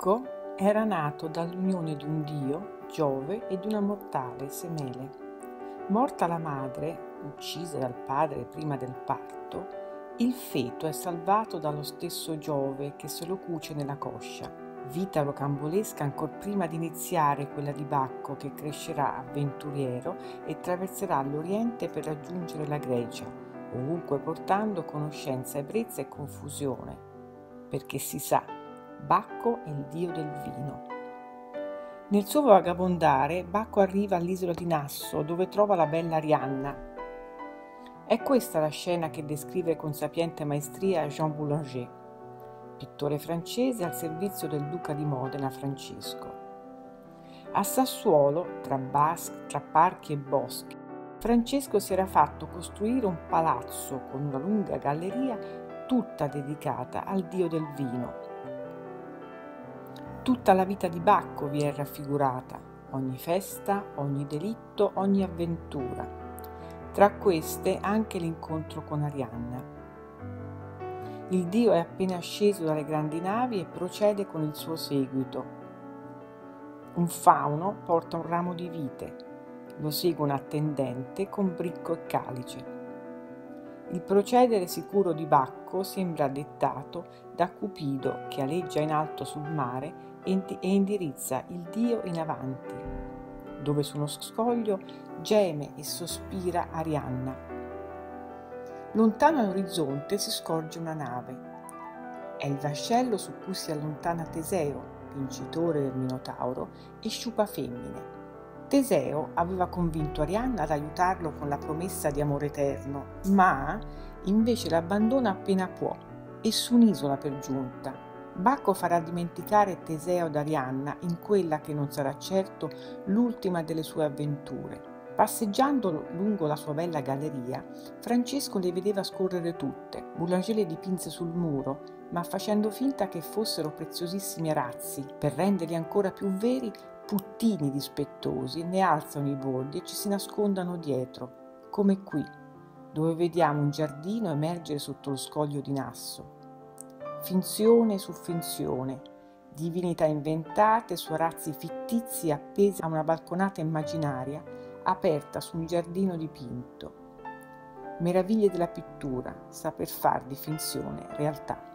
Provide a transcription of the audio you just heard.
Bacco era nato dall'unione di un dio, Giove, e di una mortale, Semele. Morta la madre, uccisa dal padre prima del parto, il feto è salvato dallo stesso Giove che se lo cuce nella coscia. Vita rocambolesca ancor prima di iniziare quella di Bacco, che crescerà avventuriero e attraverserà l'Oriente per raggiungere la Grecia, ovunque portando conoscenza, ebbrezza e confusione, perché si sa, Bacco è il dio del vino. Nel suo vagabondare, Bacco arriva all'isola di Nasso, dove trova la bella Arianna. È questa la scena che descrive con sapiente maestria Jean Boulanger, pittore francese al servizio del duca di Modena Francesco. A Sassuolo, tra parchi e boschi, Francesco si era fatto costruire un palazzo con una lunga galleria tutta dedicata al dio del vino. Tutta la vita di Bacco vi è raffigurata, ogni festa, ogni delitto, ogni avventura. Tra queste anche l'incontro con Arianna. Il dio è appena sceso dalle grandi navi e procede con il suo seguito. Un fauno porta un ramo di vite, lo segue un attendente con bricco e calice. Il procedere sicuro di Bacco sembra dettato da Cupido che aleggia in alto sul mare e indirizza il dio in avanti, dove su uno scoglio geme e sospira Arianna. Lontano all'orizzonte si scorge una nave. È il vascello su cui si allontana Teseo, vincitore del Minotauro, e sciupa femmine. Teseo aveva convinto Arianna ad aiutarlo con la promessa di amore eterno, ma invece l'abbandona appena può e su un'isola per giunta. Bacco farà dimenticare Teseo ad Arianna in quella che non sarà certo l'ultima delle sue avventure. Passeggiando lungo la sua bella galleria, Francesco le vedeva scorrere tutte. Boulanger le dipinse sul muro, ma facendo finta che fossero preziosissimi arazzi. Per renderli ancora più veri, puttini dispettosi ne alzano i bordi e ci si nascondano dietro, come qui, dove vediamo un giardino emergere sotto lo scoglio di Nasso. Finzione su finzione, divinità inventate su arazzi fittizi appesi a una balconata immaginaria aperta su un giardino dipinto. Meraviglie della pittura, saper far di finzione realtà.